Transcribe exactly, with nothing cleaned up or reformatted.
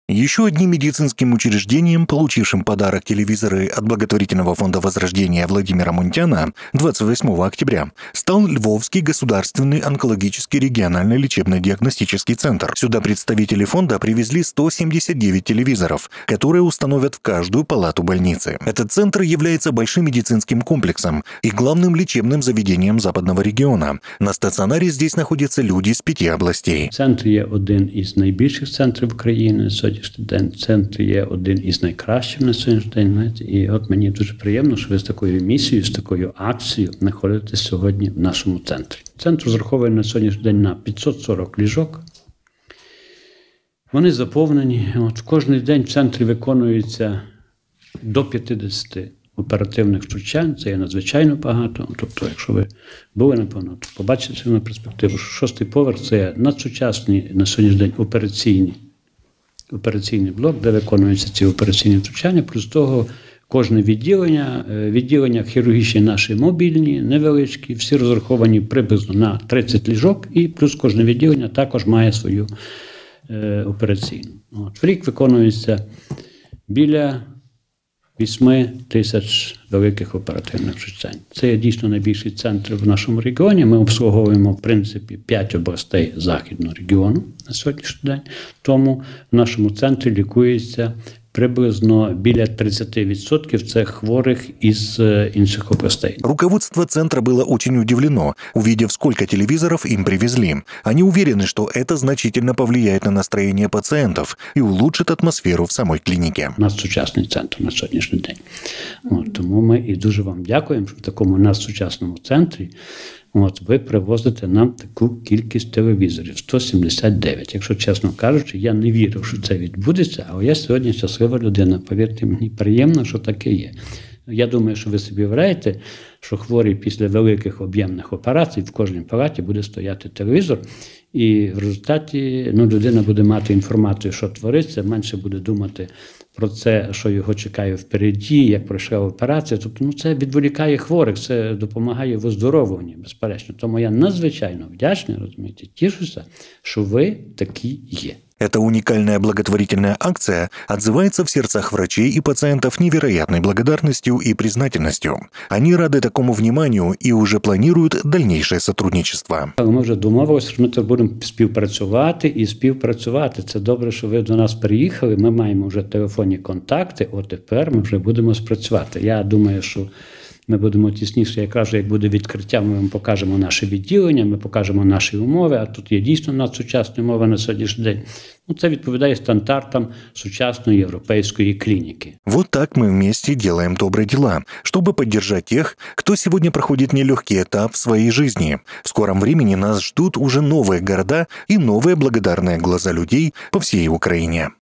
Еще одним медицинским учреждением, получившим подарок телевизоры от благотворительного фонда Возрождения Владимира Мунтяна двадцать восьмого октября, стал Львовский государственный онкологический региональный лечебно-диагностический центр. Сюда представители фонда привезли сто семьдесят девять телевизоров, которые установят в каждую палату больницы. Этот центр является большим медицинским комплексом и главным лечебным заведением западного региона. На стационаре здесь находятся люди з п'яти областей. Центр є один із найбільших центрів України на сьогоднішній день. Центр є один із найкращих на сьогоднішній день. І от мені дуже приємно, що ви з такою місією, з такою акцією знаходитесь сьогодні в нашому центрі. Центр розрахований на сьогоднішній день на п'ятсот сорок ліжок. Вони заповнені. От кожен день в центрі виконується до п'ятдесят оперативних втручань. Це є надзвичайно багато. Тобто, якщо ви були, напевно, то побачите на перспективу, що шостий поверх – це надсучасний на сьогоднішній день операційний, операційний блок, де виконуються ці операційні втручання. Плюс того, кожне відділення, відділення хірургічні наші мобільні, невеличкі, всі розраховані приблизно на тридцять ліжок, і плюс кожне відділення також має свою е, операційну. От, в рік виконується біля вісім тисяч великих оперативних втручань. Це є дійсно найбільший центр в нашому регіоні. Ми обслуговуємо, в принципі, п'ять областей західного регіону на сьогоднішній день. Тому в нашому центрі лікується приблизно біля тридцать відсотків цих хворих из інших областей. Руководство центра было очень удивлено, увидев, сколько телевизоров им привезли. Они уверены, что это значительно повлияет на настроение пациентов и улучшит атмосферу в самой клинике. У нас сучасний центр на сьогоднішній день. От, тому ми і дуже вам дякуємо, що в такому надсучасному центрі от, ви привозите нам таку кількість телевізорів – сто сімдесят дев'ять. Якщо чесно кажучи, я не вірив, що це відбудеться, але я сьогодні щаслива людина. Повірте мені, приємно, що таке є. Я думаю, що ви собі уявляєте, що хворий після великих об'ємних операцій в кожній палаті буде стояти телевізор, і в результаті ну, людина буде мати інформацію, що твориться, менше буде думати про це, що його чекає впереді, як пройшла операція. Тобто ну, це відволікає хворих, це допомагає в оздоровленні, безперечно. Тому я надзвичайно вдячний, розумієте, тішуся, що ви такі є. Эта уникальная благотворительная акция отзывается в сердцах врачей и пациентов невероятной благодарностью и признательностью. Они рады такому вниманию и уже планируют дальнейшее сотрудничество. Ми вже домовилися, що ми тут будемо співпрацювати і співпрацювати. Це добре, що ви до нас приїхали. Ми маємо вже телефонні контакти, от тепер ми вже будемо спрацювати. Я думаю, що ми будемо тісніше, як кажу, як буде відкриття, ми вам покажемо наше відділення, ми покажемо наші умови, а тут є дійсно надсучасні умови на сьогоднішній день. Ну, це відповідає стандартам сучасної европейской клиники. Вот так мы вместе делаем добрые дела, чтобы поддержать тех, кто сегодня проходит нелегкий этап в своей жизни. В скором времени нас ждут уже новые города и новые благодарные глаза людей по всей Украине.